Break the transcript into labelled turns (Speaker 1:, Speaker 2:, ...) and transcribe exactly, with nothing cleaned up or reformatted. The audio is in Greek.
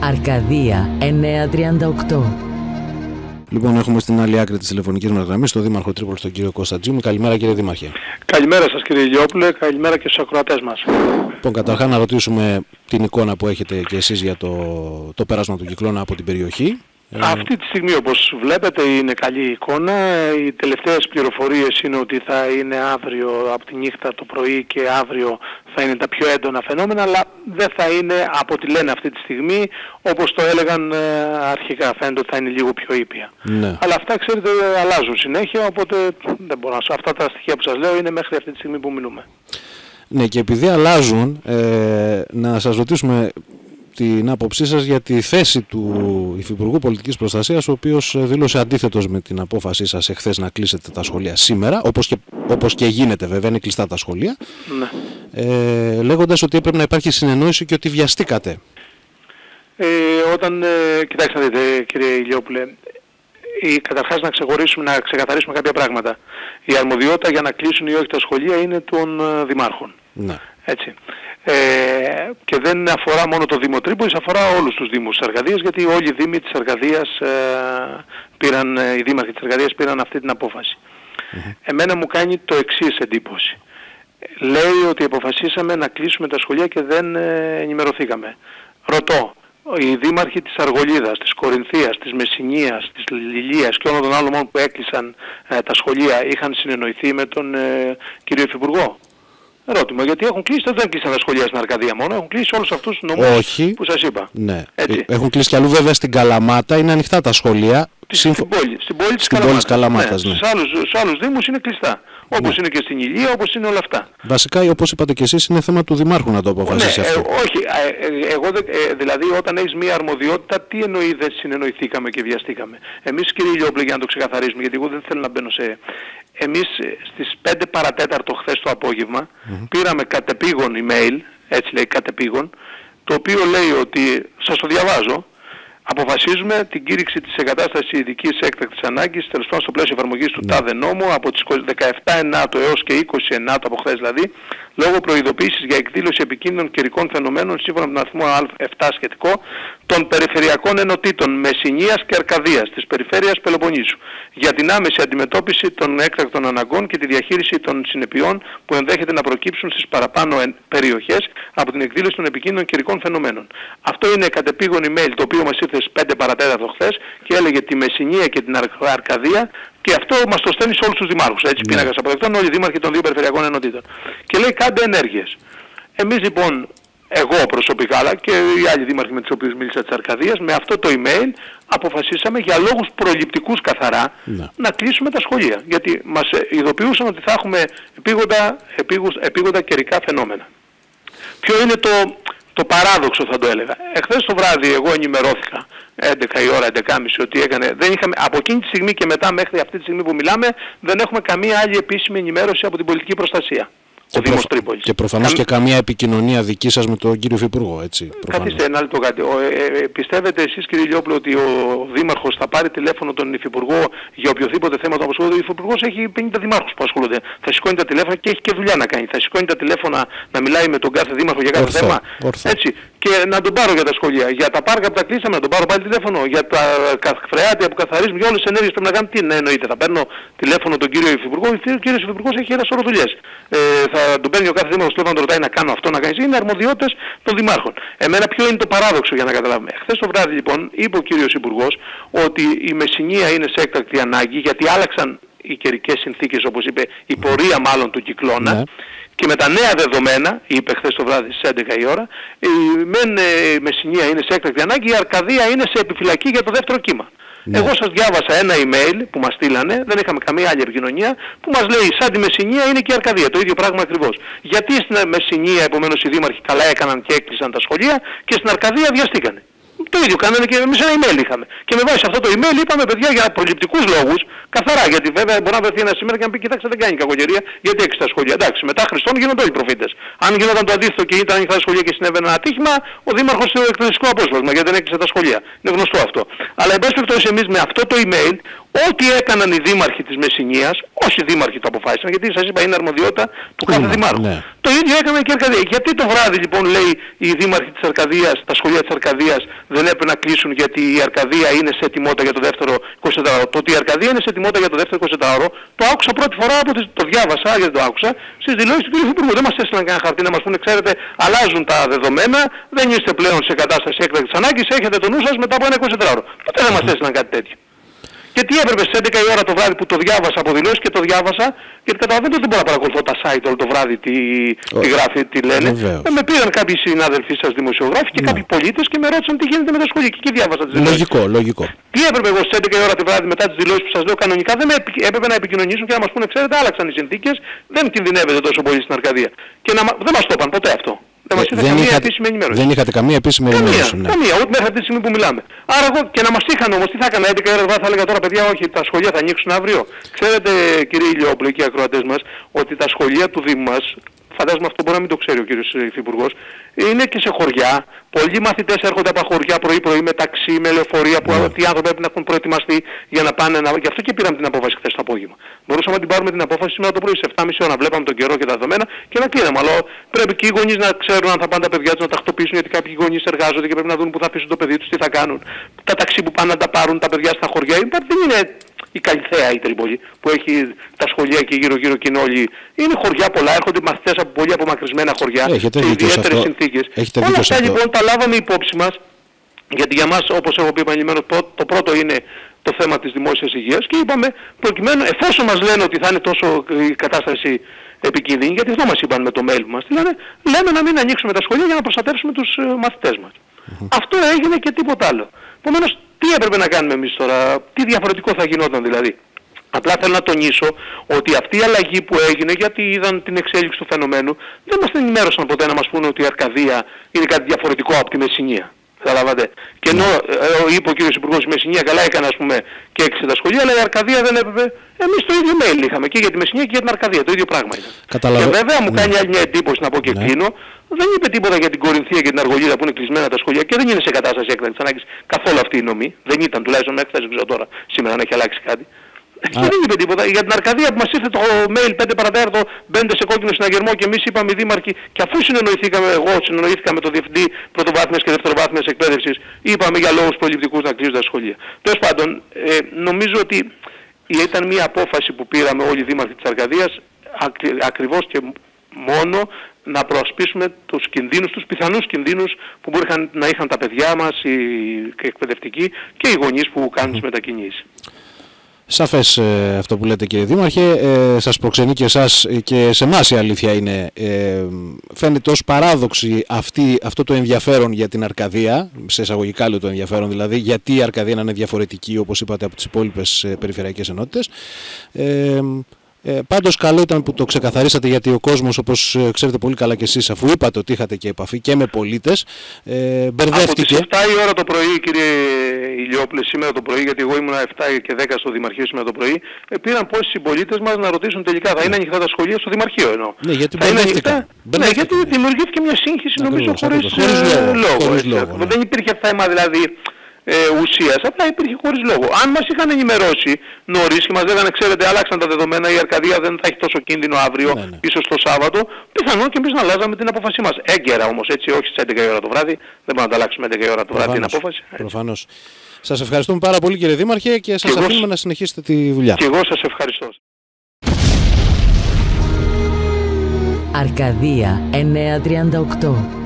Speaker 1: Αρκαδία εννιακόσια τριάντα οκτώ.
Speaker 2: Λοιπόν, έχουμε στην άλλη άκρη της τηλεφωνικής μας γραμμής τον Δήμαρχο Τρίπολης, τον κύριο Κώστα Τζίμη. Καλημέρα, κύριε Δήμαρχε.
Speaker 3: Καλημέρα σας, κύριε Ηλιόπουλε, καλημέρα και στους ακροατές μας.
Speaker 2: Λοιπόν, καταρχάς να ρωτήσουμε την εικόνα που έχετε και εσείς για το, το πέρασμα του κυκλώνα από την περιοχή.
Speaker 3: Αυτή τη στιγμή, όπως βλέπετε, είναι καλή εικόνα. Οι τελευταίες πληροφορίες είναι ότι θα είναι αύριο από τη νύχτα το πρωί και αύριο θα είναι τα πιο έντονα φαινόμενα, αλλά δεν θα είναι από ό,τι λένε αυτή τη στιγμή όπως το έλεγαν αρχικά. Φαίνεται ότι θα είναι λίγο πιο ήπια.
Speaker 2: Ναι. Αλλά
Speaker 3: αυτά, ξέρετε, αλλάζουν συνέχεια, οπότε δεν μπορώ να σου. Αυτά τα στοιχεία που σας λέω είναι μέχρι αυτή τη στιγμή που μιλούμε.
Speaker 2: Ναι, και επειδή αλλάζουν, ε, να σας ρωτήσουμε την άποψή σας για τη θέση του Υφυπουργού Πολιτικής Προστασίας, ο οποίος δήλωσε αντίθετος με την απόφασή σας εχθές να κλείσετε τα σχολεία σήμερα, όπως και, όπως και γίνεται βέβαια, είναι κλειστά τα σχολεία,
Speaker 3: ναι.
Speaker 2: ε, λέγοντας ότι έπρεπε να υπάρχει συνεννόηση και ότι βιαστήκατε.
Speaker 3: Ε, όταν, ε, κοιτάξτε να δείτε, κύριε Ηλιόπουλε, ή καταρχάς να ξεχωρίσουμε, να ξεκαθαρίσουμε κάποια πράγματα. Η αρμοδιότητα για να κλείσουν ή όχι τα σχολεία είναι των ε, δημάρχων.
Speaker 2: Ναι.
Speaker 3: Έτσι. Ε, και δεν αφορά μόνο το Δήμο Τρίπολης, αφορά όλους τους Δήμους της Αρκαδίας, γιατί όλοι οι Δήμοι της Αρκαδίας ε, πήραν, ε, οι Δήμαρχοι της Αρκαδίας πήραν αυτή την απόφαση. Mm-hmm. Εμένα μου κάνει το εξής εντύπωση. Λέει ότι αποφασίσαμε να κλείσουμε τα σχολεία και δεν ε, ενημερωθήκαμε. Ρωτώ, οι δήμαρχοι της Αργολίδας, της Κορινθίας, της Μεσσηνίας, της Λιλίας και όλων των άλλων που έκλεισαν ε, τα σχολεία είχαν συνεννοηθεί με τον ε, κύριο Υφυπουργό? Ερώτημα, γιατί έχουν κλείσει, δεν κλείσαν τα σχολεία στην Αρκαδία μόνο, έχουν κλείσει όλους αυτούς τους νομούς
Speaker 2: Όχι.
Speaker 3: που σας είπα.
Speaker 2: Ναι. Έχουν κλείσει κι αλλού, βέβαια στην Καλαμάτα είναι ανοιχτά τα σχολεία.
Speaker 3: Στην, στην πόλη, στην πόλη της
Speaker 2: στην
Speaker 3: Καλαμάτας.
Speaker 2: Καλαμάτας, ναι.
Speaker 3: Ναι. Στους, άλλους, στους άλλους Δήμους είναι κλειστά. Όπως ναι. είναι και στην Ηλία, όπως είναι όλα αυτά.
Speaker 2: Βασικά, όπως είπατε και εσείς, είναι θέμα του Δημάρχου να το αποφασίσει
Speaker 3: ναι,
Speaker 2: αυτό.
Speaker 3: Ε, όχι, ε, εγώ δε, ε, δηλαδή όταν έχεις μία αρμοδιότητα, τι εννοεί δεν συνεννοηθήκαμε και βιαστήκαμε? Εμείς, κύριε Ηλιόπουλε, για να το ξεκαθαρίσουμε, γιατί εγώ δεν θέλω να μπαίνω σε... Εμείς στις πέντε παρατέταρτο χθες το απόγευμα mm-hmm. πήραμε κατεπήγον email, έτσι λέει κατεπήγον, το οποίο λέει ότι, σας το διαβάζω, αποφασίζουμε την κήρυξη της εγκατάστασης ειδικής έκτακτης ανάγκης, τέλος πάντων στο πλαίσιο εφαρμογής του ναι. τάδε νόμου, από τις δεκαεπτά ενάτου έως και είκοσι ενάτου από χθες δηλαδή, λόγω προειδοποίησης για εκδήλωση επικίνδυνων καιρικών φαινομένων σύμφωνα με τον αριθμό Α επτά σχετικό των περιφερειακών ενωτήτων Μεσσηνίας και Αρκαδίας της περιφέρειας Πελοποννήσου για την άμεση αντιμετώπιση των έκτακτων αναγκών και τη διαχείριση των συνεπειών που ενδέχεται να προκύψουν στις παραπάνω περιοχές από την εκδήλωση των επικίνδυνων καιρικών φαινομένων. Αυτό είναι κατεπήγον email το οποίο μας ήρθε στις πέντε παρατέταρτο χθες και έλεγε τη Μεσσηνία και την Αρκαδία. Και αυτό μας το στέλνει σε όλους τους δημάρχους. Έτσι, yeah. πίνακας αποδεκτών, όλοι οι δήμαρχοι των δύο περιφερειακών ενωτήτων. Και λέει κάντε ενέργειες. Εμείς λοιπόν, εγώ προσωπικά, αλλά και οι άλλοι δήμαρχοι με τους οποίους μίλησα της Αρκαδίας, με αυτό το email αποφασίσαμε για λόγους προληπτικούς καθαρά yeah. να κλείσουμε τα σχολεία. Γιατί μας ειδοποιούσαν ότι θα έχουμε επίγοντα, επίγοντα, επίγοντα καιρικά φαινόμενα. Ποιο είναι το, το παράδοξο, θα το έλεγα? Εχθές το βράδυ εγώ ενημερώθηκα έντεκα η ώρα, έντεκα και μισή, ότι έκανε, δεν είχαμε, από εκείνη τη στιγμή και μετά μέχρι αυτή τη στιγμή που μιλάμε, δεν έχουμε καμία άλλη επίσημη ενημέρωση από την πολιτική προστασία.
Speaker 2: Και,
Speaker 3: ο Δήμος Τρίπολης.
Speaker 2: Και προφανώς Καμ... και καμία επικοινωνία δική σας με τον κύριο Υφυπουργό, έτσι.
Speaker 3: Καθίστε ένα λεπτό κάτι. Ο, ε, ε, πιστεύετε εσείς, κύριε Ηλιόπουλο, ότι ο Δήμαρχος θα πάρει τηλέφωνο τον Υφυπουργό για οποιοδήποτε θέμα του απασχολούνται? Ο Υφυπουργός έχει πενήντα δημάρχους που ασχολούνται. Θα σηκώνει τα τηλέφωνα και έχει και δουλειά να κάνει. Θα σηκώνει τα τηλέφωνα να μιλάει με τον κάθε δήμαρχο για κάθε
Speaker 2: ορθό,
Speaker 3: θέμα.
Speaker 2: Ορθό.
Speaker 3: Έτσι. Και να τον πάρω για τα σχολεία. Για τα πάρκα που τα κλείσαμε, να τον πάρω πάλι τηλέφωνο. Για τα φρεάτια που καθαρίζουμε, για όλες τις ενέργειες πρέπει να κάνουμε. Τι ναι, εννοείται? Θα παίρνω τηλέφωνο τον κύριο Υφυπουργό. Ο κύριος Υφυπουργός έχει ένα σώρο δουλειές. Ε, θα τον παίρνει ο κάθε δήμαρχος τηλέφωνο να τον ρωτάει να κάνω αυτό, να κάνει. Είναι αρμοδιότητες των δημάρχων. Εμένα ποιο είναι το παράδοξο για να καταλάβουμε? Χθες το βράδυ λοιπόν είπε ο κύριος Υπουργός ότι η Μεσσηνία είναι σε έκτακτη ανάγκη γιατί άλλαξαν οι καιρικές συνθήκες, όπως είπε, η πορεία μάλλον του κυκλώνα. Ναι. Και με τα νέα δεδομένα, είπε χθες το βράδυ στις έντεκα η ώρα, η μεν η Μεσσηνία είναι σε έκτακτη ανάγκη, η Αρκαδία είναι σε επιφυλακή για το δεύτερο κύμα. Ναι. Εγώ σας διάβασα ένα email που μας στείλανε, δεν είχαμε καμία άλλη επικοινωνία, που μας λέει σαν τη Μεσσηνία είναι και η Αρκαδία, το ίδιο πράγμα ακριβώς. Γιατί στην Μεσσηνία επομένως οι δήμαρχοι καλά έκαναν και έκλεισαν τα σχολεία και στην Αρκαδία βιαστήκανε? Το ίδιο κάνανε και εμείς ένα email είχαμε. Και με βάση αυτό το email είπαμε παιδιά για προληπτικούς λόγους, καθαρά, γιατί βέβαια μπορεί να βρεθεί ένα σήμερα και να πει κοιτάξτε δεν κάνει κακοκαιρία γιατί έκλεισε τα σχολεία. Εντάξει, μετά Χριστόν γίνονται όλοι προφήτες. Αν γινόταν το αντίθετο και ήταν ανοιχτά τα σχολεία και συνέβαινε ένα ατύχημα, ο Δήμαρχος είναι εκτελεστικό απόσπασμα γιατί δεν έκλεισε τα σχολεία. Είναι γνωστό αυτό. Αλλά εν πάση περιπτώσει εμείς με αυτό το email, ό,τι έκαναν οι δήμαρχοι της Μεσσηνίας, όσοι δήμαρχοι το αποφάσισαν, γιατί σας είπα είναι αρμοδιότητα του κάθε δημάρχου. Ναι. Το ίδιο έκαναν και η Αρκαδία. Γιατί το βράδυ λοιπόν λέει οι δήμαρχοι της Αρκαδίας, τα σχολεία της Αρκαδίας δεν δεν έπρεπε να κλείσουν γιατί η Αρκαδία είναι σε ετοιμότητα για το δεύτερο εικοσιτετράωρο. Το ότι η Αρκαδία είναι σε ετοιμότητα για το δεύτερο εικοσιτετράωρο το άκουσα πρώτη φορά, από τις, το διάβασα, γιατί το άκουσα, στις δηλώσεις του κ. Υφυπουργού. Δεν μας έστειλαν κανένα χαρτί να μας πούνε, ξέρετε, αλλάζουν τα δεδομένα, δεν είστε πλέον σε κατάσταση έκτακτης ανάγκης, έχετε το νου σας μετά από ένα εικοσιτετράωρο. Ποτέ δεν μας έστειλαν κάτι τέτοιο. Και τι έπρεπε στις έντεκα η ώρα το βράδυ που το διάβασα από δηλώσεις και το διάβασα, γιατί καταλαβαίνετε ότι δεν μπορώ να παρακολουθώ τα site όλο το βράδυ, τι, τι γράφει, τι λένε. Ε, με πήραν κάποιοι συνάδελφοί σας δημοσιογράφοι και ναι. κάποιοι πολίτες και με ρώτησαν τι γίνεται με τα σχολεία. Και εκεί διάβασα τις δηλώσεις.
Speaker 2: Λογικό, λογικό.
Speaker 3: Τι έπρεπε εγώ στις έντεκα η ώρα το βράδυ μετά τις δηλώσεις που σας λέω κανονικά, δεν με έπρεπε να επικοινωνήσουν και να μας πούνε, ξέρετε, άλλαξαν οι συνθήκες, δεν κινδυνεύετε τόσο πολύ στην Αρκαδία. Και να, δεν μας το είπαν ποτέ αυτό. Δεν μας είχαν καμία
Speaker 2: είχατε,
Speaker 3: επίσημη ενημέρωση.
Speaker 2: Δεν είχατε καμία επίσημη ενημέρωση.
Speaker 3: Καμία, ναι. καμία, ούτε μέχρι αυτή τη στιγμή που μιλάμε. Άρα εγώ και να μας είχαν όμως, τι θα έκανα έντεκα η ώρα θα έλεγα τώρα παιδιά, όχι, τα σχολεία θα ανοίξουν αύριο. Ξέρετε κύριε Ηλιόπουλε και οι ακροατές μας, ότι τα σχολεία του Δήμου μας, φαντάζομαι αυτό μπορεί να μην το ξέρει ο κύριος Υφυπουργός, είναι και σε χωριά. Πολλοί μαθητές έρχονται από χωριά πρωί-πρωί με ταξί, με λεωφορεία, που yeah. οι άνθρωποι πρέπει να έχουν προετοιμαστεί για να πάνε. Να... Γι' αυτό και πήραμε την απόφαση χθες το απόγευμα. Μπορούσαμε να την πάρουμε την απόφαση σήμερα το πρωί σε επτά και μισή ώρα, βλέπαμε τον καιρό και τα δεδομένα και να κλείναμε. Αλλά πρέπει και οι γονείς να ξέρουν αν θα πάνε τα παιδιά τους να τακτοποιήσουν, γιατί κάποιοι γονείς εργάζονται και πρέπει να δουν που θα αφήσουν το παιδί τους, τι θα κάνουν. Τα ταξί που πάνε να τα πάρουν τα παιδιά στα χωριά. Δεν είναι η Καλυθέα η Τρίπολη που έχει τα σχολεία και γύρω-γύρω και όλοι. Είναι χωριά πολλά, έρχονται μαθητές από πολύ απομακρυσμένα χωριά
Speaker 2: Έχετε
Speaker 3: σε ιδιαίτερες συνθήκες. Όλα αυτά λοιπόν τα λάβαμε υπόψη μας, γιατί για μας, όπως έχω πει επανειλημμένως, το πρώτο είναι το θέμα της δημόσιας υγείας και είπαμε προκειμένου, εφόσον μας λένε ότι θα είναι τόσο η κατάσταση επικίνδυνη, γιατί αυτό μας είπαν με το mail μας, λένε, λέμε να μην ανοίξουμε τα σχολεία για να προστατεύσουμε τους μαθητές μας. Mm-hmm. Αυτό έγινε και τίποτα άλλο. Επομένως, τι έπρεπε να κάνουμε εμείς τώρα, τι διαφορετικό θα γινόταν δηλαδή. Απλά θέλω να τονίσω ότι αυτή η αλλαγή που έγινε, γιατί είδαν την εξέλιξη του φαινομένου, δεν μας ενημέρωσαν ποτέ να μας πούνε ότι η Αρκαδία είναι κάτι διαφορετικό από τη Μεσσηνία. Καταλαβαίνετε. Και ενώ ε, είπε ο κύριος Υπουργός η Μεσσηνία καλά έκανε ας πούμε και έξι τα σχολεία, αλλά η Αρκαδία δεν έπρεπε. Εμείς το ίδιο mail είχαμε και για τη Μεσσηνία και για την Αρκαδία. Το ίδιο πράγμα ήταν.
Speaker 2: Καταλαβα...
Speaker 3: Και βέβαια μου
Speaker 2: ναι.
Speaker 3: κάνει άλλη μια εντύπωση να πω και ναι. κλείνω. Δεν είπε τίποτα για την Κορινθία και την Αργολίδα που είναι κλεισμένα τα σχολεία και δεν είναι σε κατάσταση έκτακτης ανάγκης καθόλου αυτή η νομή. Δεν ήταν τουλάχιστον μέχρι χθες, δεν ξέρω τώρα σήμερα να έχει αλλάξει κάτι. Και δεν είπε τίποτα. Για την Αρκαδία που μας ήρθε το mail πέντε παρατέταρτο, μπαίνετε σε κόκκινο συναγερμό και εμείς είπαμε οι δήμαρχοι, και αφού συνεννοηθήκαμε, εγώ συνεννοήθηκα με τον Διευθυντή Πρωτοβάθμιας και Δευτεροβάθμιας Εκπαίδευσης, είπαμε για λόγους προληπτικούς να κλείσουν τα σχολεία. Τέλος πάντων, ε, νομίζω ότι ήταν μια απόφαση που πήραμε όλοι οι δήμαρχοι της Αρκαδίας, ακρι, ακριβώς και μόνο να προασπίσουμε τους κινδύνους, τους πιθανούς κινδύνους που μπορεί να είχαν τα παιδιά μας, οι εκπαιδευτικοί και οι γονείς που κάνουν τις μετακινήσεις.
Speaker 2: Σαφές ε, αυτό που λέτε κύριε Δήμαρχε, ε, σας προξενεί και εσάς και σε εμάς η αλήθεια είναι. Ε, φαίνεται ως παράδοξη αυτή, αυτό το ενδιαφέρον για την Αρκαδία, σε εισαγωγικά λέω το ενδιαφέρον δηλαδή, γιατί η Αρκαδία να είναι διαφορετική όπως είπατε από τις υπόλοιπες ε, περιφερειακές ενότητες. Ε, Ε, πάντως καλό ήταν που το ξεκαθαρίσατε, γιατί ο κόσμος, όπως ε, ξέρετε πολύ καλά και εσείς, αφού είπατε ότι είχατε και επαφή και με πολίτες, ε, μπερδεύτηκε.
Speaker 3: Από τις επτά η ώρα το πρωί, κύριε Ηλιόπουλε, σήμερα το πρωί, γιατί εγώ ήμουν επτά και δέκα στο Δημαρχείο σήμερα το πρωί, ε, πήραν πόσοι συμπολίτες μας να ρωτήσουν τελικά θα είναι ανοιχτά τα σχολεία στο Δημαρχείο εννοώ.
Speaker 2: Ναι, γιατί
Speaker 3: θα είναι ανοιχτά. Ναι, γιατί δημιουργήθηκε μια σύγχυση νομίζω χωρίς, χωρίς λόγο. λόγο, χωρίς λόγο ναι. Δεν υπήρχε θέμα δηλαδή Ε, ουσίας, απλά υπήρχε χωρίς λόγο. Αν μας είχαν ενημερώσει νωρίς και μας λέγανε, ξέρετε, άλλαξαν τα δεδομένα, η Αρκαδία δεν θα έχει τόσο κίνδυνο αύριο, ναι, ναι. ίσως το Σάββατο, πιθανόν και εμείς να αλλάζαμε την απόφασή μας. Έγκαιρα όμως, έτσι, όχι στις έντεκα η ώρα το βράδυ, δεν μπορούμε να τα αλλάξουμε έντεκα η ώρα το βράδυ την απόφαση.
Speaker 2: Προφανώς. Σας ευχαριστούμε πάρα πολύ κύριε Δήμαρχε και σας και αφήνουμε εγώ... να συνεχίσετε τη δουλειά.
Speaker 3: Και εγώ σας ευχαριστώ.
Speaker 1: Αρκαδία εννιακόσια τριάντα οκτώ.